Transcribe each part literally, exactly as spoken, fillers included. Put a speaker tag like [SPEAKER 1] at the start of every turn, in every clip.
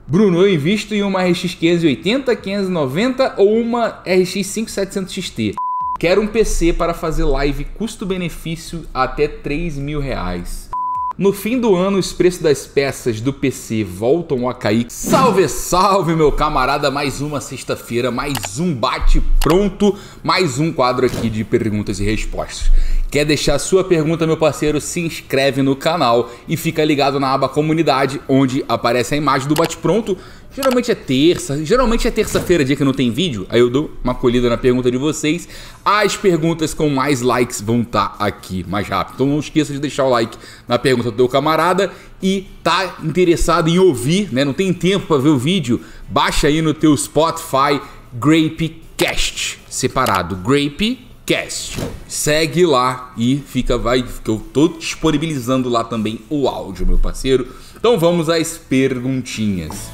[SPEAKER 1] Bruno, eu invisto em uma R X quinhentos e oitenta, quinhentos e noventa ou uma R X cinquenta e setecentos X T. Quero um P C para fazer live custo-benefício até três mil reais. No fim do ano, os preços das peças do P C voltam a cair. Salve, salve, meu camarada! Mais uma sexta-feira, mais um bate-pronto, mais um quadro aqui de perguntas e respostas. Quer deixar sua pergunta, meu parceiro? Se inscreve no canal e fica ligado na aba comunidade, onde aparece a imagem do bate-pronto. Geralmente é terça, geralmente é terça-feira, dia que não tem vídeo, aí eu dou uma colhida na pergunta de vocês. As perguntas com mais likes vão estar aqui mais rápido. Então não esqueça de deixar o like na pergunta do teu camarada e tá interessado em ouvir, né? Não tem tempo para ver o vídeo? Baixa aí no teu Spotify Grapecast, separado, Grapecast. Segue lá e fica, vai, que eu tô disponibilizando lá também o áudio, meu parceiro. Então vamos às perguntinhas.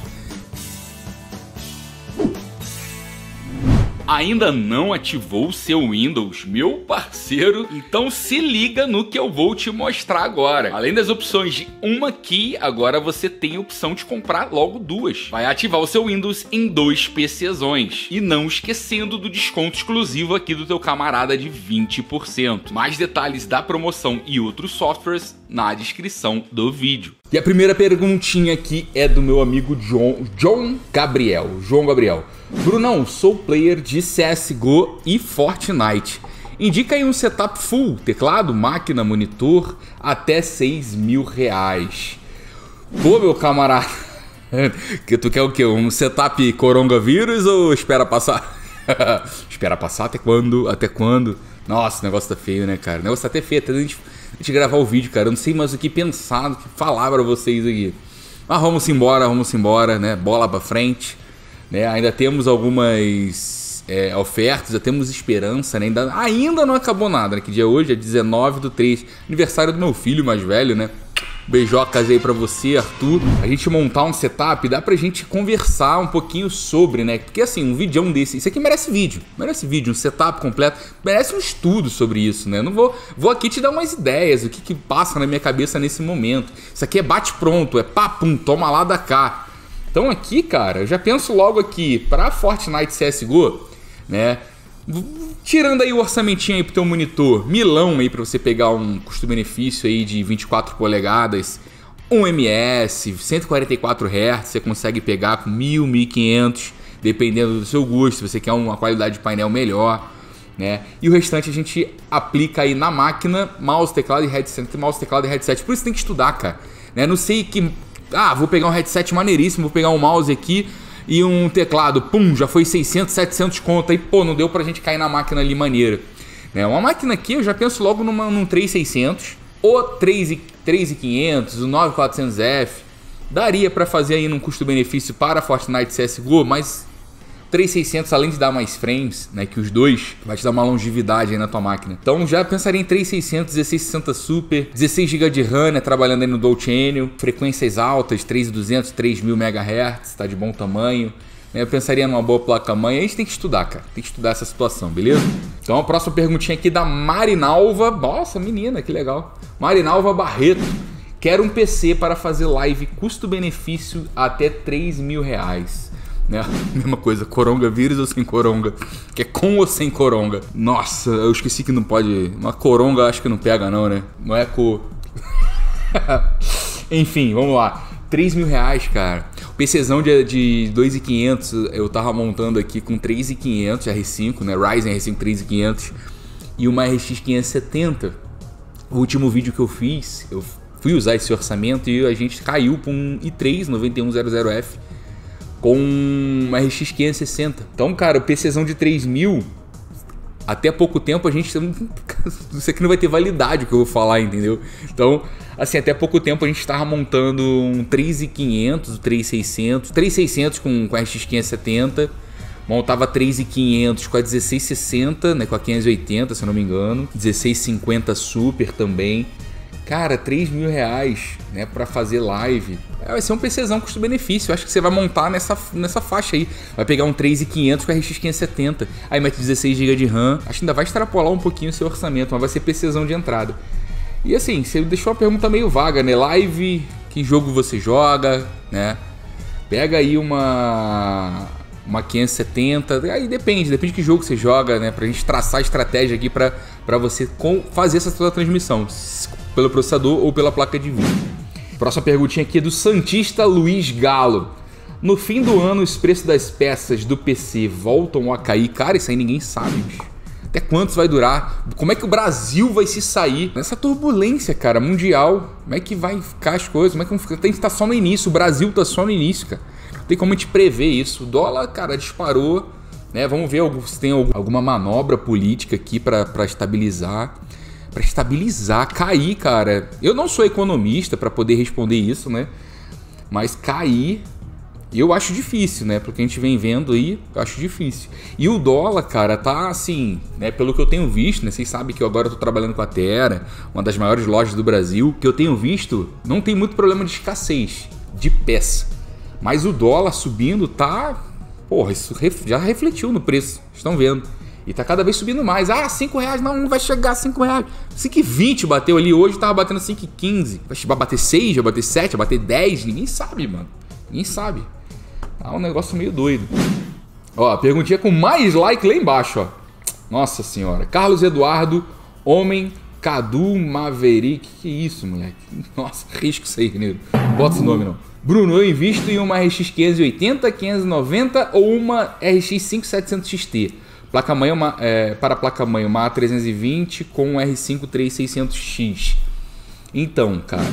[SPEAKER 1] Ainda não ativou o seu Windows, meu parceiro? Então se liga no que eu vou te mostrar agora. Além das opções de uma key, agora você tem a opção de comprar logo duas. Vai ativar o seu Windows em dois PCzões. E não esquecendo do desconto exclusivo aqui do teu camarada de vinte por cento. Mais detalhes da promoção e outros softwares na descrição do vídeo. E a primeira perguntinha aqui é do meu amigo John, John Gabriel. João Gabriel. Brunão, sou player de C S G O e Fortnite. Indica aí um setup full, teclado, máquina, monitor, até seis mil reais. Pô, meu camarada, que tu quer o quê? Um setup coronavírus ou espera passar? Espera passar até quando? Até quando? Nossa, o negócio tá feio, né, cara? O negócio tá até feio, até a gente, a gente gravar o vídeo, cara. Eu não sei mais o que pensar, o que falar pra vocês aqui. Mas vamos embora, vamos embora, né? Bola pra frente. Né, ainda temos algumas é, ofertas, já temos esperança, né? ainda, ainda não acabou nada, né? Que dia é hoje? É dezenove do três, aniversário do meu filho mais velho, né? Beijocas aí pra você, Arthur. A gente montar um setup, dá pra gente conversar um pouquinho sobre, né? Porque assim, um videão desse, isso aqui merece vídeo, merece vídeo, um setup completo, merece um estudo sobre isso, né? Eu não vou, vou aqui te dar umas ideias, o que que passa na minha cabeça nesse momento. Isso aqui é bate pronto, é papum, toma lá da cá. Então aqui, cara, eu já penso logo aqui para Fortnite C S G O, né? Tirando aí o orçamentinho aí pro teu monitor, milão aí para você pegar um custo-benefício aí de vinte e quatro polegadas, um M S, cento e quarenta e quatro hertz, você consegue pegar com mil, mil e quinhentos, dependendo do seu gosto, se você quer uma qualidade de painel melhor, né? E o restante a gente aplica aí na máquina, mouse, teclado e headset, mouse, teclado e headset. Por isso tem que estudar, cara, né? Não sei que Ah, vou pegar um headset maneiríssimo, vou pegar um mouse aqui e um teclado. Pum, já foi seiscentos, setecentos conto. Aí, pô, não deu pra gente cair na máquina ali maneira. Né? Uma máquina aqui, eu já penso logo numa, num três mil e seiscentos, ou três mil e quinhentos, o nove mil e quatrocentos F. Daria pra fazer aí num custo-benefício para Fortnite C S G O, mas três mil e seiscentos, além de dar mais frames, né, que os dois, vai te dar uma longevidade aí na tua máquina. Então já pensaria em três mil e seiscentos, dezesseis sessenta Super, dezesseis gigas de RAM, né, trabalhando aí no Dual Channel, frequências altas, três mil e duzentos, três mil megahertz, tá de bom tamanho. Eu pensaria numa boa placa-mãe. A gente tem que estudar, cara. Tem que estudar essa situação, beleza? Então a próxima perguntinha aqui da Marinalva. Nossa, menina, que legal. Marinalva Barreto. Quero um P C para fazer live custo-benefício até três mil reais. Né? Mesma coisa, coronavírus ou sem coronga? Que é com ou sem coronga? Nossa, eu esqueci que não pode. Uma coronga acho que não pega, não, né? Não é co. Enfim, vamos lá. três mil reais, cara. O PCzão de, de dois mil e quinhentos eu tava montando aqui com três mil e quinhentos R cinco, né? Ryzen R cinco três mil e quinhentos e uma R X quinhentos e setenta. O último vídeo que eu fiz, eu fui usar esse orçamento e a gente caiu para um i três noventa e um zero zero F. Com uma R X quinhentos e sessenta. Então, cara, o PCzão de três mil, até pouco tempo a gente... Isso aqui não vai ter validade o que eu vou falar, entendeu? Então, assim, até pouco tempo a gente estava montando um três mil e quinhentos, três mil e seiscentos, três mil e seiscentos com, com a R X quinhentos e setenta, montava três mil e quinhentos com a dezesseis sessenta, né, com a quinhentos e oitenta, se eu não me engano, dezesseis cinquenta Super também. Cara, três mil reais, né, pra fazer live. Vai ser um PCzão custo-benefício. Acho que você vai montar nessa, nessa faixa aí. Vai pegar um três mil e quinhentos com a R X quinhentos e setenta. Aí mete dezesseis gigas de RAM. Acho que ainda vai extrapolar um pouquinho o seu orçamento, mas vai ser PCzão de entrada. E assim, você deixou uma pergunta meio vaga, né? Live, que jogo você joga, né?
[SPEAKER 2] Pega aí uma... uma quinhentos e setenta, aí depende, depende de que jogo você joga, né? Pra gente traçar a estratégia aqui pra, pra você com, fazer essa toda transmissão, pelo processador ou pela placa de vídeo. Próxima perguntinha aqui é do Santista Luiz Galo. No fim do ano, os preços das peças do P C voltam a cair? Cara, isso aí ninguém sabe, bicho. Até quantos vai durar? Como é que o Brasil vai se sair nessa turbulência, cara, mundial? Como é que vai ficar as coisas? Como é que tem que estar só no início? O Brasil tá só no início, cara. Não tem como a gente prever isso. O dólar, cara, disparou, né? Vamos ver se tem alguma manobra política aqui para estabilizar. Para estabilizar, cair, cara. Eu não sou economista para poder responder isso, né? Mas cair, eu acho difícil, né? Porque a gente vem vendo aí, eu acho difícil. E o dólar, cara, tá assim, né? Pelo que eu tenho visto, né? Vocês sabem que eu agora tô trabalhando com a Terra, uma das maiores lojas do Brasil. Que eu tenho visto, não tem muito problema de escassez de peça. Mas o dólar subindo tá... Porra, isso já refletiu no preço. Estão vendo. E tá cada vez subindo mais. Ah, cinco reais. Não, não vai chegar a cinco reais. cinco e vinte bateu ali. Hoje tava batendo cinco e quinze. Vai bater seis, vai bater sete, vai bater dez. Ninguém sabe, mano. Ninguém sabe. Tá um negócio meio doido. Ó, perguntinha com mais like lá embaixo, ó. Nossa senhora. Carlos Eduardo, Homem, Cadu Maverick. Que isso, moleque? Nossa, risco isso aí, nego. Não bota esse nome, não. Bruno, eu invisto em uma R X quinhentos e oitenta, quinhentos e noventa ou uma R X cinco mil e setecentos X T. Placa-mãe uma, é, para a placa-mãe uma A trezentos e vinte com R cinco três mil e seiscentos X. Então, cara,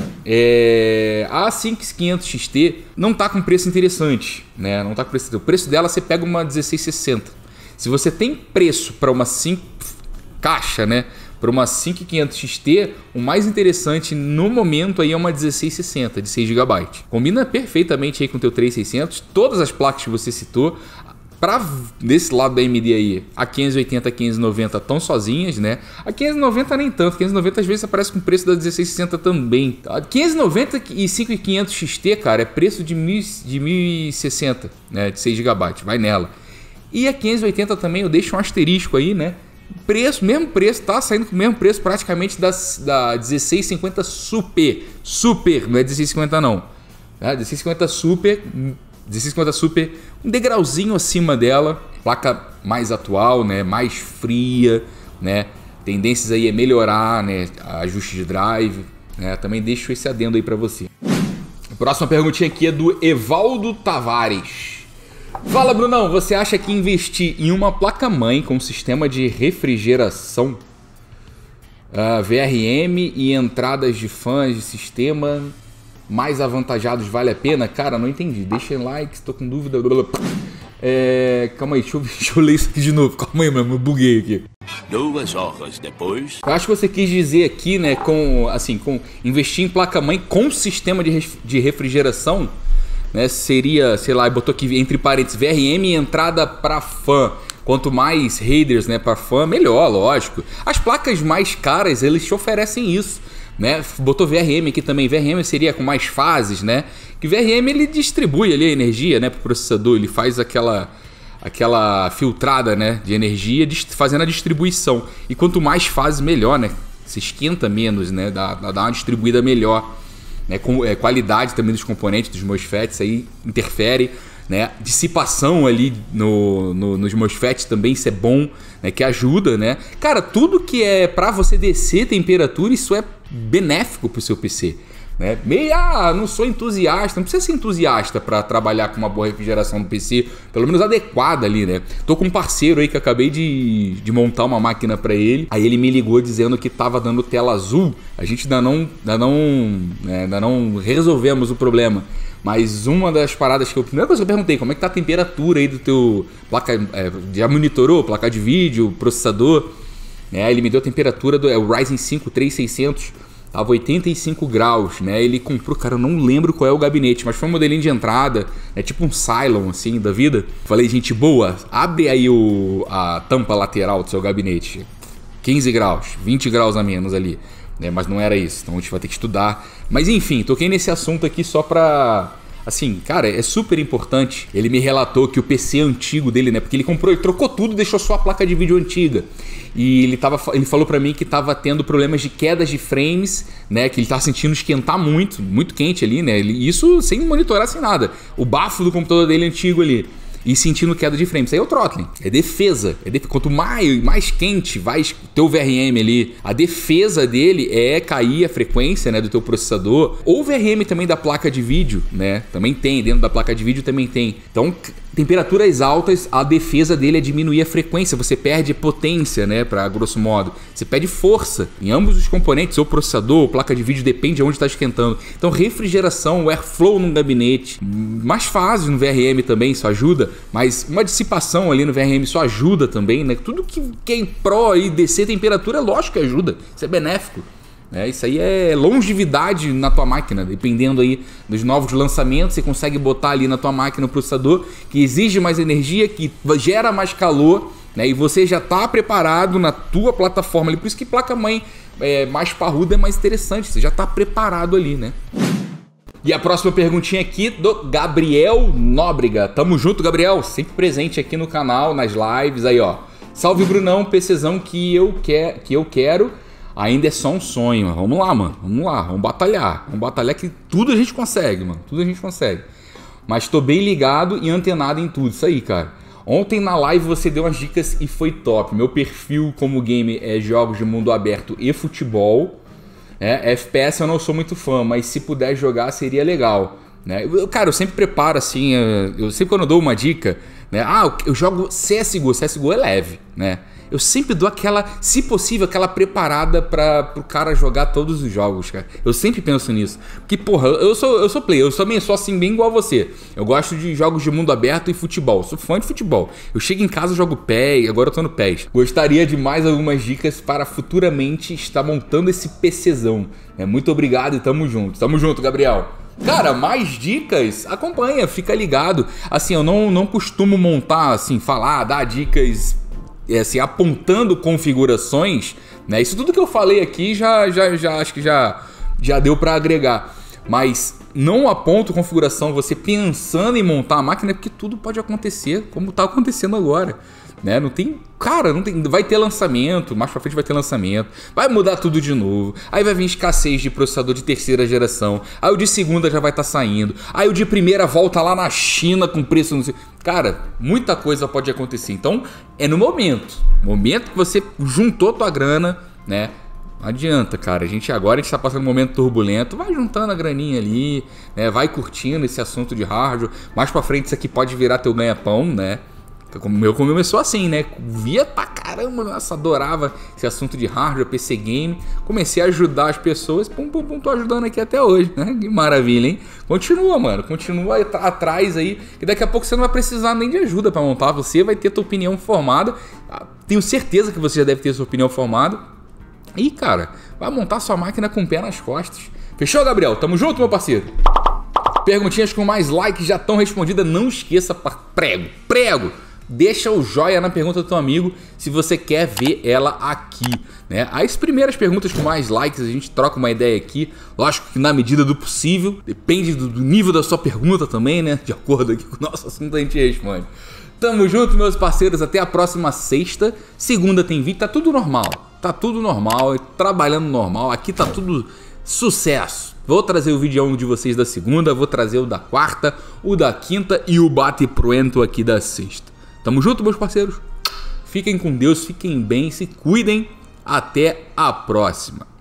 [SPEAKER 2] é, a A cinco mil e quinhentos X T não tá com preço interessante, né? Não tá com preço. O preço dela você pega uma dezesseis sessenta. Se você tem preço para uma cinco caixa, né? Para uma cinco mil e quinhentos X T, o mais interessante no momento aí é uma dezesseis sessenta de seis gigabytes. Combina perfeitamente aí com o teu três mil e seiscentos. Todas as placas que você citou, para desse lado da A M D aí, a quinhentos e oitenta, quinhentos e noventa estão sozinhas, né? A quinhentos e noventa nem tanto, quinhentos e noventa às vezes aparece com o preço da dezesseis sessenta também. A quinhentos e noventa e cinco mil e quinhentos X T, cara, é preço de mil e sessenta, né? De seis gigabytes, vai nela. E a quinhentos e oitenta também, eu deixo um asterisco aí, né? Preço, mesmo preço, tá saindo com o mesmo preço praticamente da, da dezesseis cinquenta Super. Super, não é dezesseis cinquenta não. É, dezesseis cinquenta Super, dezesseis cinquenta Super, um degrauzinho acima dela. Placa mais atual, né? Mais fria, né? Tendências aí é melhorar, né? Ajuste de drive, né? Também deixo esse adendo aí para você. A próxima perguntinha aqui é do Evaldo Tavares. Fala, Brunão, você acha que investir em uma placa-mãe com sistema de refrigeração, uh, V R M e entradas de fãs de sistema mais avantajados vale a pena? Cara, não entendi. Deixem like, estou com dúvida. É, calma aí, deixa eu, deixa eu ler isso aqui de novo. Calma aí, mano, eu buguei aqui.
[SPEAKER 3] Duas horas depois.
[SPEAKER 2] Eu acho que você quis dizer aqui, né, com, assim, com investir em placa-mãe com sistema de, de refrigeração, né, seria, sei lá, botou aqui entre parênteses V R M e entrada para fã. Quanto mais headers, né, para fã, melhor, lógico. As placas mais caras, eles te oferecem isso, né? Botou V R M aqui também. V R M seria com mais fases, né? Que V R M ele distribui ali a energia, né, pro processador, ele faz aquela aquela filtrada, né, de energia, fazendo a distribuição. E quanto mais fases, melhor, né? Se esquenta menos, né? Dá, dá uma distribuída melhor. Né, com, é, qualidade também dos componentes, dos MOSFETs aí interfere, né, dissipação ali no, no, nos MOSFETs também, isso é bom, né, que ajuda, né, cara, tudo que é para você descer temperatura, isso é benéfico pro seu P C, né, meio, ah, não sou entusiasta, não precisa ser entusiasta para trabalhar com uma boa refrigeração no P C, pelo menos adequada ali, né, tô com um parceiro aí que acabei de, de montar uma máquina para ele, aí ele me ligou dizendo que tava dando tela azul, a gente ainda não, ainda não, né, ainda não resolvemos o problema, mas uma das paradas que eu, a primeira coisa que eu perguntei, como é que tá a temperatura aí do teu placa, é, já monitorou, placa de vídeo, processador, né, ele me deu a temperatura do é, o Ryzen cinco três mil e seiscentos, tava oitenta e cinco graus, né? Ele comprou, cara, eu não lembro qual é o gabinete, mas foi um modelinho de entrada, é tipo um Cylon, assim, da vida. Falei, gente boa, abre aí o, a tampa lateral do seu gabinete. quinze graus, vinte graus a menos ali, né? Mas não era isso, então a gente vai ter que estudar. Mas enfim, toquei nesse assunto aqui só pra, assim, cara, é super importante. Ele me relatou que o P C antigo dele, né, porque ele comprou, ele trocou tudo, deixou só a placa de vídeo antiga. E ele, tava, ele falou pra mim que tava tendo problemas de quedas de frames, né, que ele tava sentindo esquentar muito, muito quente ali, né, ele, isso sem monitorar, sem nada. O bafo do computador dele antigo ali. E sentindo queda de frame. Isso aí é o throttling, é defesa. É def... Quanto mais, mais quente vai o teu V R M ali, a defesa dele é cair a frequência, né, do teu processador. Ou o V R M também da placa de vídeo, né? Também tem, dentro da placa de vídeo também tem. Então, temperaturas altas, a defesa dele é diminuir a frequência. Você perde potência, né, para grosso modo. Você perde força em ambos os componentes, ou processador, ou placa de vídeo, depende de onde está esquentando. Então, refrigeração, airflow no gabinete, mais fácil no V R M também, isso ajuda. Mas uma dissipação ali no V R M isso ajuda também, né? Tudo que, que é em pró e descer temperatura, é lógico que ajuda. Isso é benéfico. É, isso aí é longevidade na tua máquina, dependendo aí dos novos lançamentos, você consegue botar ali na tua máquina um processador que exige mais energia, que gera mais calor, né? E você já está preparado na tua plataforma ali. Por isso que placa-mãe é, mais parruda é mais interessante, você já está preparado ali, né? E a próxima perguntinha aqui do Gabriel Nóbrega. Tamo junto, Gabriel. Sempre presente aqui no canal, nas lives. Aí, ó. Salve, Brunão. PCzão que eu, quer, que eu quero ainda é só um sonho. Vamos lá, mano. Vamos lá. Vamos batalhar. Vamos batalhar que tudo a gente consegue, mano. Tudo a gente consegue. Mas tô bem ligado e antenado em tudo. Isso aí, cara. Ontem na live você deu umas dicas e foi top. Meu perfil como game é jogos de mundo aberto e futebol. É, F P S eu não sou muito fã, mas se puder jogar seria legal, né? Eu, cara, eu sempre preparo assim, eu sempre quando eu dou uma dica, né? Ah, eu jogo C S G O, C S G O é leve, né? Eu sempre dou aquela, se possível, aquela preparada para pro cara jogar todos os jogos, cara. Eu sempre penso nisso. Porque, porra, eu sou, eu sou player, eu também sou assim, bem igual a você. Eu gosto de jogos de mundo aberto e futebol. Eu sou fã de futebol. Eu chego em casa, jogo P E S, agora eu tô no P E S. Gostaria de mais algumas dicas para futuramente estar montando esse PCzão. É, muito obrigado e tamo junto. Tamo junto, Gabriel. Cara, mais dicas, acompanha, fica ligado. Assim, eu não, não costumo montar, assim, falar, dar dicas... É assim, apontando configurações, né? Isso tudo que eu falei aqui já, já, já acho que já, já deu para agregar. Mas não aponto configuração você pensando em montar a máquina, porque tudo pode acontecer, como tá acontecendo agora, né? Não tem, cara, não tem, vai ter lançamento, mais pra frente vai ter lançamento, vai mudar tudo de novo, aí vai vir escassez de processador de terceira geração, aí o de segunda já vai estar tá saindo, aí o de primeira volta lá na China com preço, não sei. Cara, muita coisa pode acontecer. Então, é no momento. Momento que você juntou tua grana, né? Não adianta, cara. A gente agora a gente tá passando um momento turbulento. Vai juntando a graninha ali, né? Vai curtindo esse assunto de hardware. Mais pra frente isso aqui pode virar teu ganha-pão, né? Como o meu começou assim, né? Via pra caramba, nossa, adorava esse assunto de hardware, P C game. Comecei a ajudar as pessoas, pum, pum, pum, tô ajudando aqui até hoje, né? Que maravilha, hein? Continua, mano, continua atrás aí, que daqui a pouco você não vai precisar nem de ajuda pra montar, você vai ter tua opinião formada. Tenho certeza que você já deve ter sua opinião formada. E, cara, vai montar sua máquina com o pé nas costas. Fechou, Gabriel? Tamo junto, meu parceiro? Perguntinhas com mais likes já estão respondidas. Não esqueça, prego, prego. Deixa o joia na pergunta do teu amigo se você quer ver ela aqui, né? As primeiras perguntas com mais likes a gente troca uma ideia aqui, lógico que na medida do possível, depende do, do nível da sua pergunta também, né? De acordo aqui com o nosso assunto a gente responde. Tamo junto, meus parceiros, até a próxima sexta. Segunda tem vídeo, tá tudo normal, tá tudo normal, trabalhando normal, aqui tá tudo sucesso. Vou trazer o vídeo de vocês da segunda, vou trazer o da quarta, o da quinta e o bate pronto aqui da sexta. Tamo junto, meus parceiros. Fiquem com Deus, fiquem bem, se cuidem. Até a próxima.